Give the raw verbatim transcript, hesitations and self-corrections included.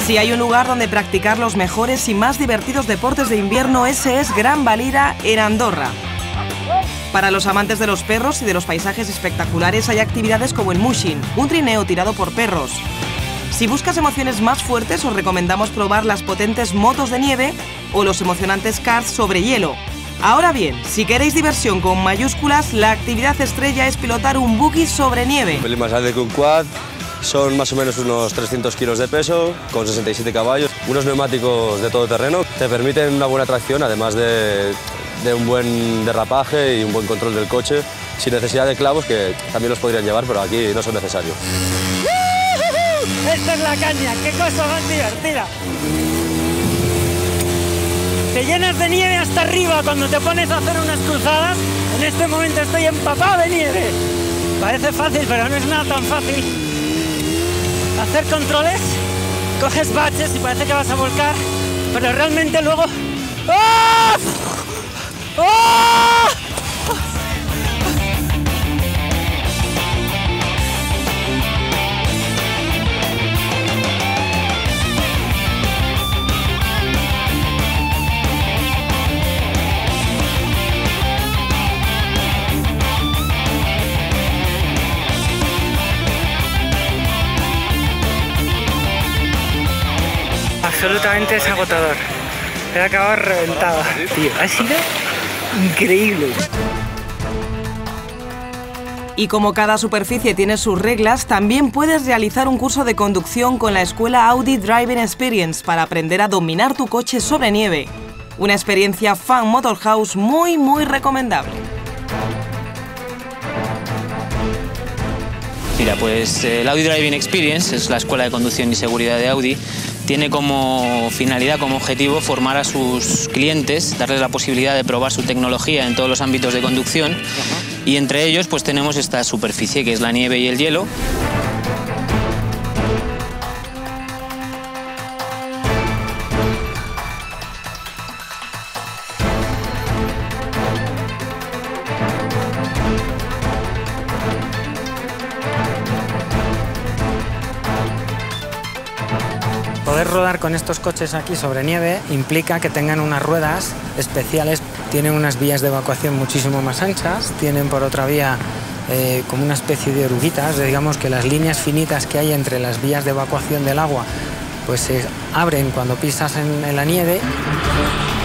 Si hay un lugar donde practicar los mejores y más divertidos deportes de invierno, ese es Gran Valira, en Andorra. Para los amantes de los perros y de los paisajes espectaculares hay actividades como el mushing, un trineo tirado por perros. Si buscas emociones más fuertes, os recomendamos probar las potentes motos de nieve o los emocionantes karts sobre hielo. Ahora bien, si queréis diversión con mayúsculas, la actividad estrella es pilotar un buggy sobre nieve. Un pelín más grande que un quad, son más o menos unos trescientos kilos de peso, con sesenta y siete caballos, unos neumáticos de todo terreno, te permiten una buena tracción, además de, de un buen derrapaje y un buen control del coche, sin necesidad de clavos, que también los podrían llevar, pero aquí no son necesarios. Esta es la caña, qué cosa más divertida. Te llenas de nieve hasta arriba cuando te pones a hacer unas cruzadas. En este momento estoy empapado de nieve. Parece fácil, pero no es nada tan fácil. Hacer controles, coges baches y parece que vas a volcar, pero realmente luego... ¡Oh! ¡Oh! Absolutamente es agotador. He acabado reventado. Tío, ha sido increíble. Y como cada superficie tiene sus reglas, también puedes realizar un curso de conducción con la escuela Audi Driving Experience para aprender a dominar tu coche sobre nieve. Una experiencia Fun Motor House muy, muy recomendable. Mira, pues el Audi Driving Experience es la escuela de conducción y seguridad de Audi. Tiene como finalidad, como objetivo, formar a sus clientes, darles la posibilidad de probar su tecnología en todos los ámbitos de conducción. Uh-huh. Y entre ellos pues tenemos esta superficie que es la nieve y el hielo. Poder rodar con estos coches aquí sobre nieve implica que tengan unas ruedas especiales, tienen unas vías de evacuación muchísimo más anchas, tienen por otra vía eh, como una especie de oruguitas, digamos que las líneas finitas que hay entre las vías de evacuación del agua pues se abren cuando pisas en, en la nieve.